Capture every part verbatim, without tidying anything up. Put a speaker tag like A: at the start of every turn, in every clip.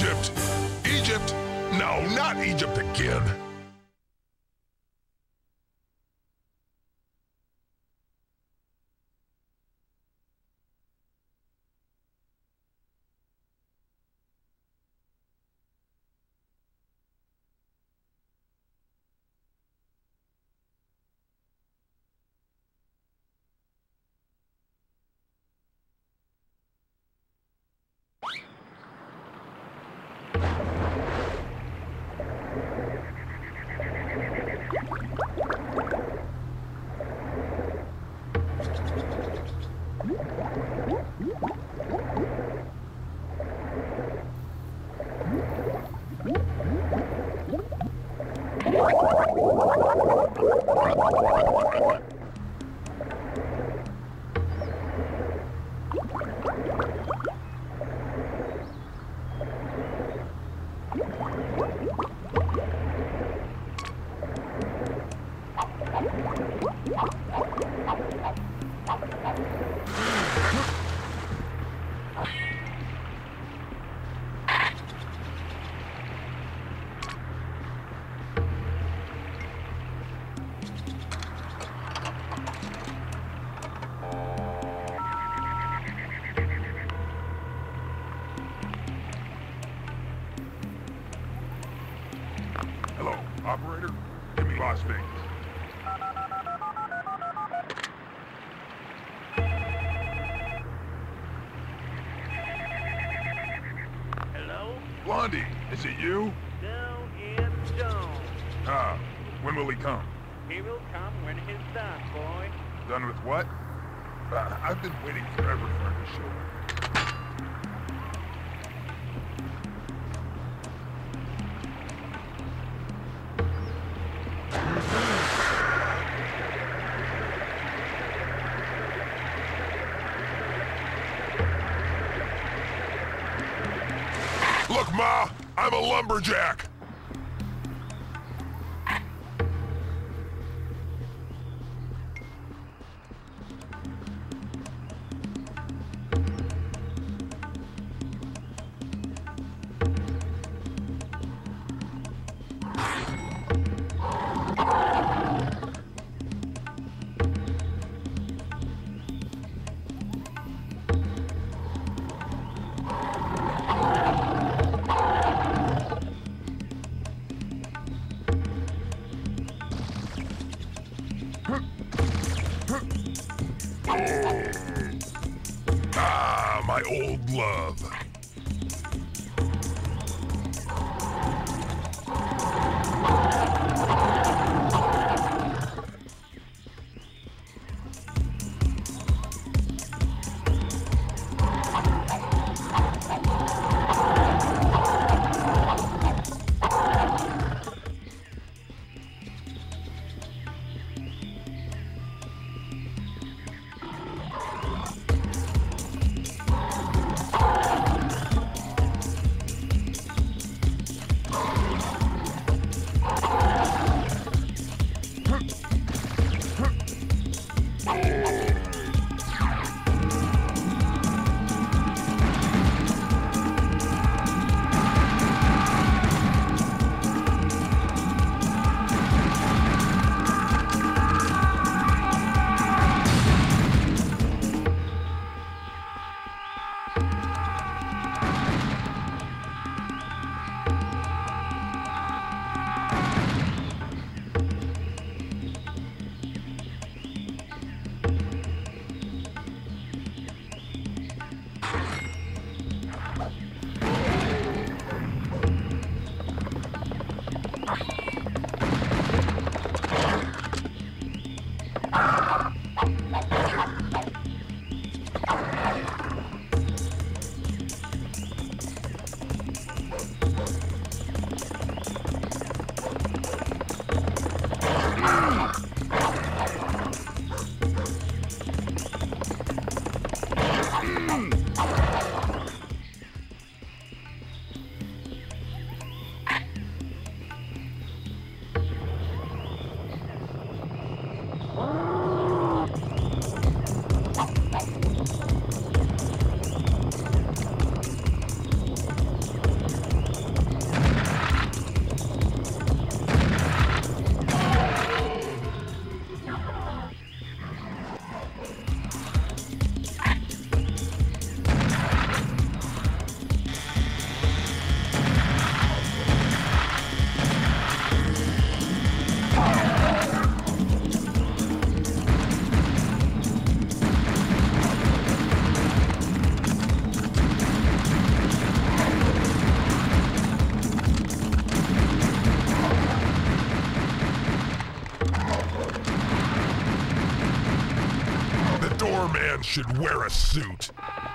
A: Egypt! Egypt! No, not Egypt again! Operator, give me Las Vegas.
B: Hello?
A: Blondie, is it you?
B: No, it's Jones.
A: Ah, when will he come?
B: He will come when he's done, boy.
A: Done with what? Uh, I've been waiting forever for him to show up. Look, Ma, I'm a lumberjack. Ah, my old love. should wear a suit.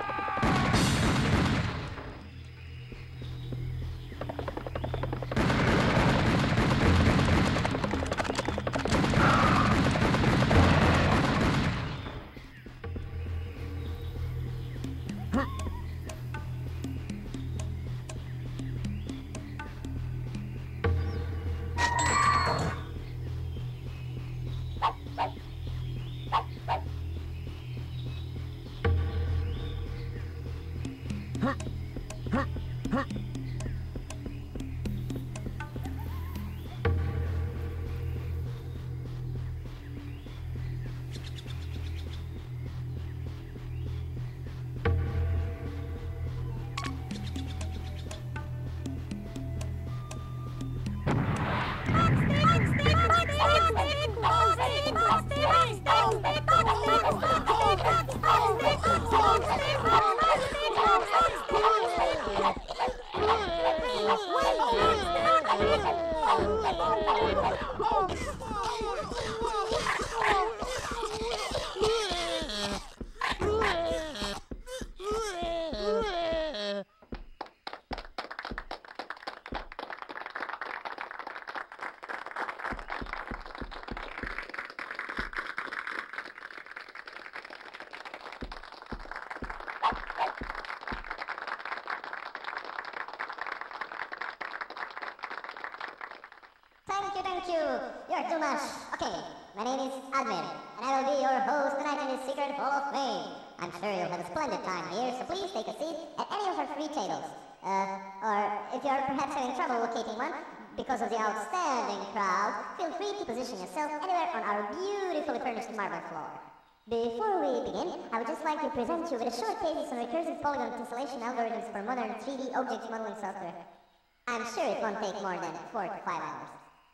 C: Thank you, thank you. You're too much. Okay, my name is Admir, and I will be your host tonight in this secret Hall of Fame. I'm sure you'll have a splendid time here, so please take a seat at any of our three tables. Uh, or if you're perhaps having trouble locating one, because of the outstanding crowd, feel free to position yourself anywhere on our beautifully furnished marble floor. Before we begin, I would just like to present you with a short thesis on recursive polygon tessellation algorithms for modern three D object modeling software. I'm sure it won't take more than four to five hours.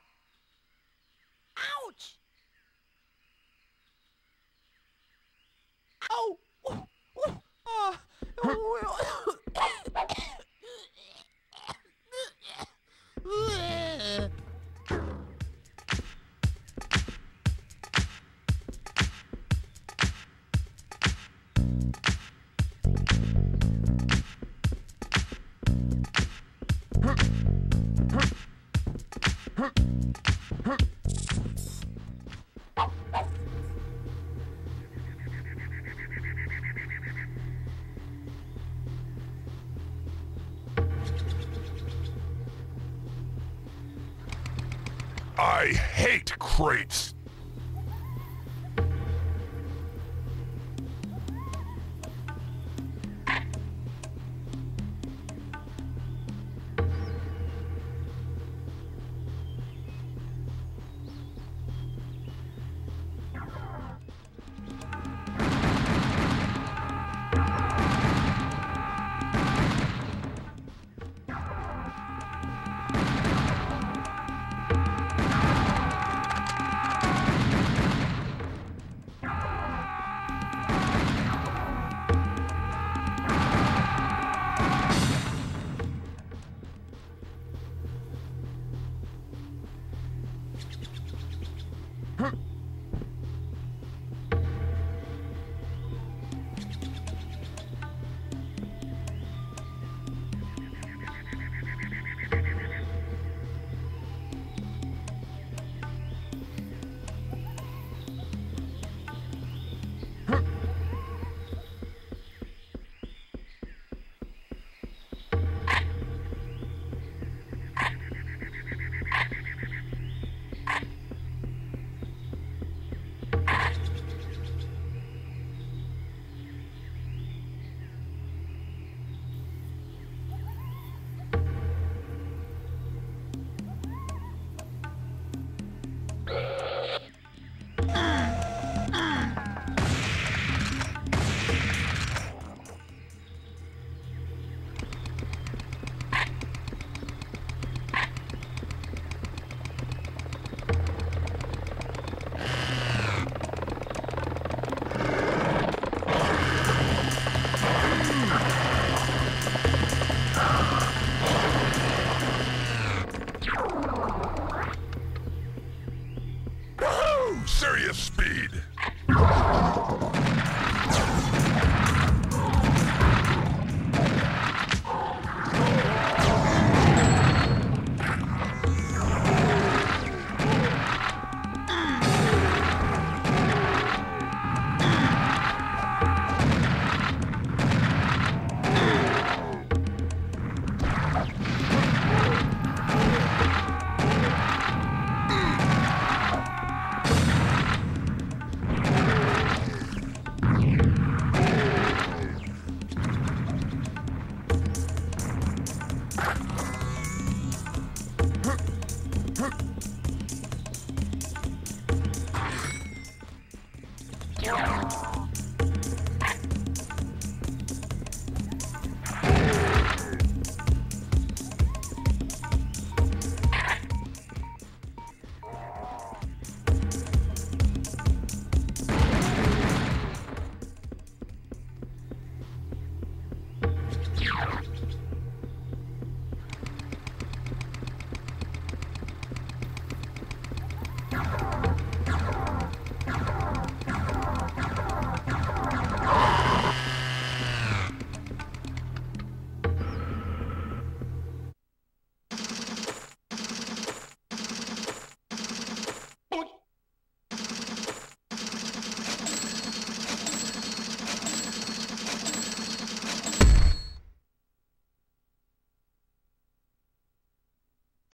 D: Ouch! Ow! Oh! Oh! Ah! Oh!
A: I hate crates. Huh.